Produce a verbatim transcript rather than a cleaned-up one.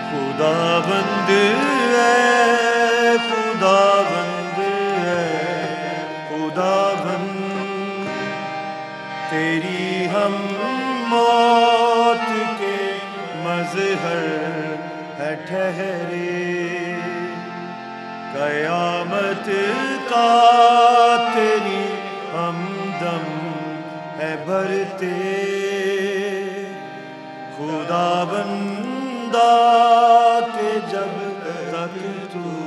खुदाबंद है, खुदाबंद है, खुदाबंद तेरी हम मौत के मज़हर है ठहरे, क़यामत का तेरी हमदम है भरते। खुदाबंदा के जब तक तू